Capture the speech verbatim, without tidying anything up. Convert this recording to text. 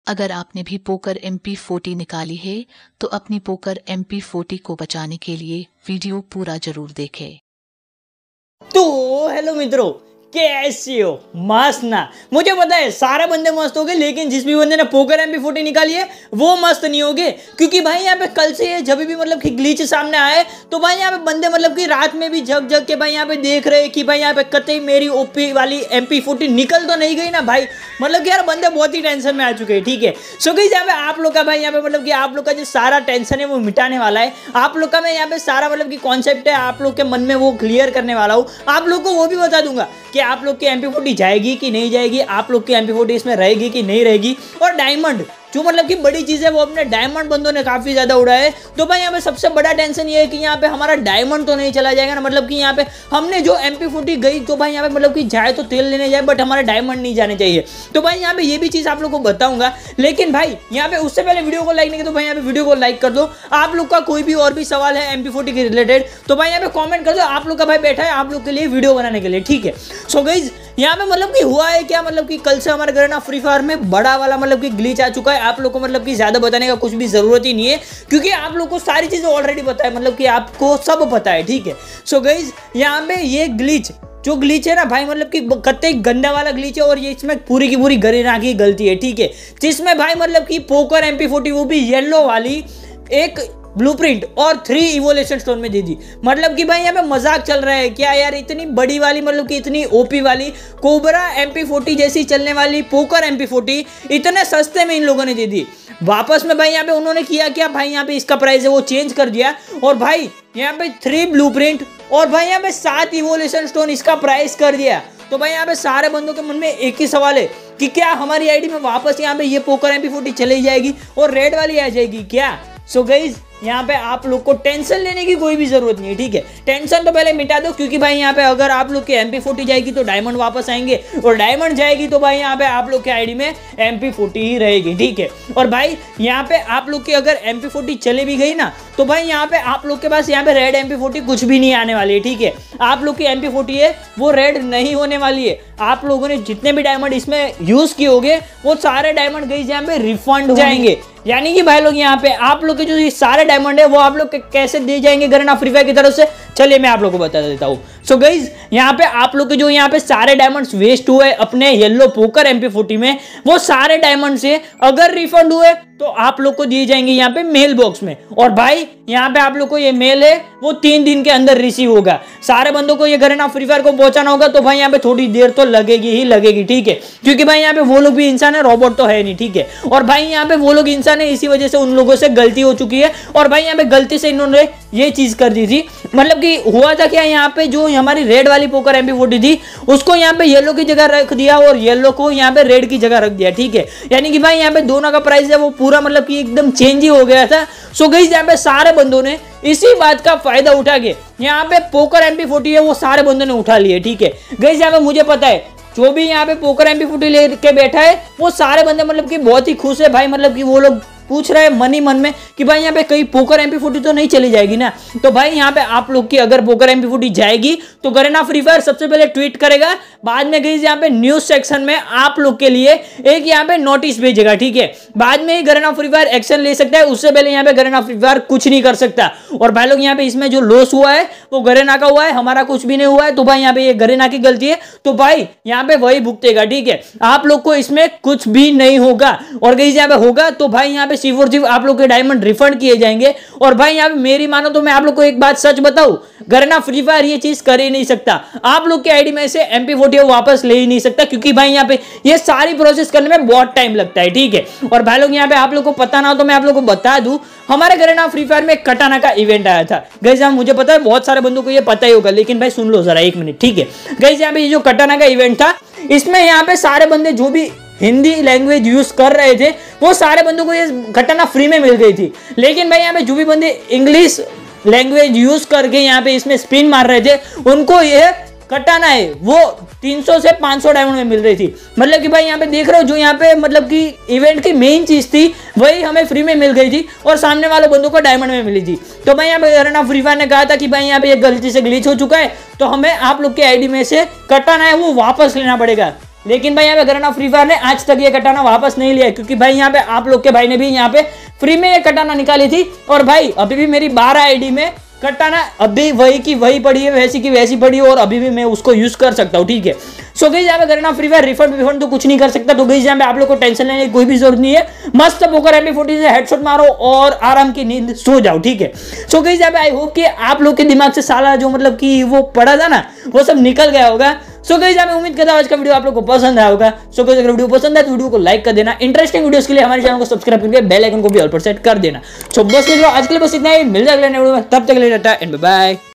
अगर आपने भी पोकर एम पी फोर्टी निकाली है तो अपनी पोकर एम पी फोर्टी को बचाने के लिए वीडियो पूरा जरूर देखें। तो हेलो मित्रों, कैसे हो? मस्त ना? मुझे पता है सारे बंदे मस्त हो गए, लेकिन जिस भी बंदे ने पोकर एम पी फोर्टी निकाली है वो मस्त नहीं हो गए, क्योंकि भाई यहाँ पे कल से ये जब भी मतलब कि ग्लिच सामने आए तो भाई यहाँ पे बंदे मतलब कि रात में भी जग जग के भाई यहाँ पे देख रहे कि भाई यहाँ पे कतई मेरी ओपी वाली एम पी फोर्टी निकल तो नहीं गई ना भाई। मतलब कि यार बंदे बहुत ही टेंशन में आ चुके हैं। ठीक है, सो गाइस यहाँ पे आप लोग का भाई यहाँ पे मतलब कि आप लोग का जो सारा टेंशन है वो मिटाने वाला है। आप लोग का मैं यहाँ पे सारा मतलब कि कॉन्सेप्ट है आप लोग के मन में वो क्लियर करने वाला हूँ। आप लोग को वो भी बता दूंगा कि आप लोग की एम पी फोर्टी जाएगी कि नहीं जाएगी, आप लोग की एम पी फोर्टी इसमें रहेगी कि नहीं रहेगी। और डायमंड जो मतलब कि बड़ी चीज़ है वो अपने डायमंड बंदों ने काफ़ी ज़्यादा उड़ाया है। तो भाई यहाँ पे सबसे बड़ा टेंशन ये है कि यहाँ पे हमारा डायमंड तो नहीं चला जाएगा ना। मतलब कि यहाँ पे हमने जो एम पी फोर्टी गई तो भाई यहाँ पे मतलब कि जाए तो तेल लेने जाए, बट हमारा डायमंड नहीं जाने चाहिए। तो भाई यहाँ पे ये भी चीज़ आप लोग को बताऊंगा, लेकिन भाई यहाँ पे उससे पहले वीडियो को लाइक नहीं किया तो भाई यहाँ पे वीडियो को लाइक कर दो। आप लोग का कोई भी और भी सवाल है एम पी फोर्टी के रिलेटेड तो भाई यहाँ पे कॉमेंट कर दो। आप लोग का भाई बैठा है आप लोग के लिए वीडियो बनाने के लिए। ठीक है, सो गाइज यहाँ पे मतलब कि हुआ है क्या, मतलब कि कल से हमारे घर ना फ्री फायर में बड़ा वाला मतलब कि ग्लिच आ चुका है। आप लोग को मतलब कि ज्यादा बताने का कुछ भी जरूरत ही नहीं है, क्योंकि आप लोग को सारी चीजें ऑलरेडी पता है, मतलब कि आपको सब पता है। ठीक है, सो गाइज यहाँ पे ये ग्लिच जो ग्लिच है ना भाई मतलब कि कतई गंदा वाला ग्लिच है, और ये इसमें पूरी की पूरी गरीना की गलती है। ठीक है, जिसमें भाई मतलब कि पोकर एम पी फोर्टी वो भी येलो वाली एक ब्लूप्रिंट और थ्री इवोल्यूशन स्टोन में दे दी। मतलब कि भाई यहाँ पे मजाक चल रहा है क्या यार? इतनी बड़ी वाली मतलब कि इतनी ओपी वाली कोबरा एम पी फोर्टी जैसी चलने वाली पोकर एम पी फोर्टी इतने सस्ते में इन लोगों ने दे दी। वापस में भाई यहाँ पे उन्होंने किया क्या, भाई यहाँ पे इसका प्राइस है वो चेंज कर दिया, और भाई यहाँ पे थ्री ब्लूप्रिंट और भाई यहाँ पे सात इवोल्यूशन स्टोन इसका प्राइस कर दिया। तो भाई यहाँ पे सारे बंदों के मन में एक ही सवाल है कि क्या हमारी आईडी में वापस यहाँ पे ये पोकर एम पी फोर्टी चली जाएगी और रेड वाली आ जाएगी क्या? सो गाइज यहाँ पे आप लोग को टेंशन लेने की कोई भी जरूरत नहीं है। ठीक है, टेंशन तो पहले मिटा दो, क्योंकि भाई यहाँ पे अगर आप लोग की एम पी फोर्टी जाएगी तो डायमंड वापस आएंगे, और डायमंड जाएगी तो भाई यहाँ पे आप लोग की आईडी में एम पी फोर्टी ही रहेगी। ठीक है, और भाई यहाँ पे आप लोग की अगर एम पी फोर्टी चले भी गई ना तो भाई यहाँ पे आप लोग के पास यहाँ पे रेड एम पी फोर्टी कुछ भी नहीं आने वाली है। ठीक है, आप लोग की एम पी फोर्टी है वो रेड नहीं होने वाली है। आप लोगों ने जितने भी डायमंड इसमें यूज किए होंगे वो सारे डायमंड गई यहाँ पे रिफंड हो जाएंगे। यानी कि भाई लोग यहाँ पे आप लोग के जो ये सारे डायमंड है वो आप लोग के कैसे दिए जाएंगे गरना फ्री फायर की तरफ से, चलिए मैं आप लोग को बता देता हूँ। सो गाइज यहाँ पे आप लोग के जो यहाँ पे सारे डायमंड्स वेस्ट हुए अपने yellow poker M P forty में, वो सारे डायमंड से अगर रिफंड हुए तो आप लोग को दिए जाएंगे यहाँ पे मेल बॉक्स में। और भाई यहाँ पे आप लोग को ये मेल है वो तीन दिन के अंदर रिसीव होगा। सारे बंदों को ये गरना फ्री फायर को पहुंचाना होगा, तो भाई यहाँ पे थोड़ी देर तो लगेगी ही लगेगी। ठीक है, क्योंकि भाई यहाँ पे वो लोग भी इंसान है, रोबोट तो है नहीं। ठीक है, और भाई यहाँ पे वो लोग इंसान है, इसी वजह से उन लोगों से गलती हो चुकी है, और भाई यहाँ पे गलती से इन्होंने ये चीज कर दी थी। मतलब कि हुआ था क्या, यहाँ पे जो हमारी रेड वाली पोकर एम पी फोर्टी थी उसको यहाँ पे येलो की जगह रख दिया और येलो को यहाँ पे रेड की जगह रख दिया। ठीक है, यानी कि भाई यहाँ पे दोनों का प्राइस है वो पूरा मतलब कि एकदम चेंज ही हो गया था। सो गाइस यहाँ पे सारे बंदों ने इसी बात का फायदा उठा के यहाँ पे पोकर एम पी फोर्टी है वो सारे बंदों ने उठा लिए। ठीक है गाइस, यहाँ पे मुझे पता है जो भी यहाँ पे पोकर एम पी फोर्टी लेके बैठा है वो सारे बंदे मतलब कि बहुत ही खुश है भाई। मतलब कि वो लोग पूछ रहे हैं मन ही मन में कि भाई यहाँ पे कहीं पोकर एम पी फोर्टी तो नहीं चली जाएगी ना। तो भाई यहाँ पे आप लोग की अगर पोकर एम पी फोर्टी जाएगी तो गरना फ्री फायर सबसे पहले ट्वीट करेगा, बाद में गई यहाँ पे न्यूज सेक्शन में आप लोग के लिए एक यहाँ पे नोटिस भेजेगा। ठीक है, बाद में ही गरना फ्री फायर एक्शन ले सकता है, उससे पहले यहाँ पे गरना फ्री फायर कुछ नहीं कर सकता। और भाई लोग यहाँ पे इसमें जो लॉस हुआ है वो गरना का हुआ है, हमारा कुछ भी नहीं हुआ है। तो भाई यहाँ पे ये गरना की गलती है, तो भाई यहाँ पे वही भुगतेगा। ठीक है, आप लोग को इसमें कुछ भी नहीं होगा, और गई यहाँ पे होगा तो भाई यहाँ पे सिर्फ और सिर्फ आप लोग के डायमंड रिफंड किए जाएंगे। और भाई यहाँ पे मेरी मानो तो मैं आप लोग को एक बात सच बताऊं, गरना फ्री फायर ये चीज कर ही नहीं सकता। आप लोग के आईडी में से एम पी फोर्टी वापस ले ही नहीं सकता, क्योंकि भाई यहाँ पे ये सारी प्रोसेस करने में बहुत टाइम लगता है। ठीक है, और भाई लोग यहाँ पे आप लोग को पता ना हो तो मैं आप लोग को बता दूं, हमारे गरना फ्री फायर में कटाना का इवेंट आया था। गाइस मुझे पता है बहुत सारे बंदों को ये पता ही होगा, लेकिन भाई सुन लो जरा एक मिनट। ठीक है गाइस, यहाँ पे ये जो कटाना का इवेंट था इसमें यहाँ पे सारे बंदे जो भी हिंदी लैंग्वेज यूज कर रहे थे वो सारे बंदों को ये घटना फ्री में मिल गई थी। लेकिन भाई यहाँ पे जो भी बंदे इंग्लिश लैंग्वेज यूज करके यहाँ पे इसमें स्पिन मार रहे थे उनको ये कटाना है वो तीन सौ से पाँच सौ डायमंड में मिल रही थी। मतलब कि भाई यहाँ पे देख रहे हो जो यहाँ पे मतलब कि इवेंट की मेन चीज थी वही हमें फ्री में मिल गई थी और सामने वाले बंदों को डायमंड में मिली थी। तो भाई यहाँ पे गरना फ्री फायर ने कहा था कि भाई यहाँ पे ये गलती से ग्लिच हो चुका है तो हमें आप लोग के आईडी में से कटाना है वो वापस लेना पड़ेगा। लेकिन भाई यहाँ पे गरना फ्री फायर ने आज तक ये कटाना वापस नहीं लिया, क्योंकि भाई यहाँ पे आप लोग के भाई ने भी यहाँ पे फ्री में ये कटाना निकाली थी। और भाई अभी भी मेरी बारह आईडी में कटाना अभी वही की वही पड़ी है, वैसी की वैसी पड़ी है, और अभी भी मैं उसको यूज कर सकता हूँ, ठीक है। सो गाइस यहाँ पे Garena Free Fire refund refund तो कुछ नहीं कर सकता, तो गाइस यहाँ पे आप लोग को टेंशन लेने की कोई भी जरूरत नहीं है। मस्त पोकर एम पी फोर्टी से हेडशॉट मारो और आराम की नींद सो जाओ, ठीक है। सो गाइस यहाँ पे आई होप कि आप लोग के दिमाग से साला जो मतलब कि वो पड़ा था ना, वो सब निकल गया होगा। सो गाइस मैं उम्मीद करता हूं आज का वीडियो आप लोग को पसंद आया होगा। सो गाइस अगर वीडियो पसंद आए तो वीडियो को लाइक कर देना, इंटरेस्टिंग वीडियोस के लिए हमारे चैनल को सब्सक्राइब करके बेल आइकन को भी ऑल पर सेट कर देना। सो बस मित्रों आज के लिए बस इतना ही, मिल जाएगा अगले वीडियो में, तब तक के लिए टाटा एंड बाय बाय।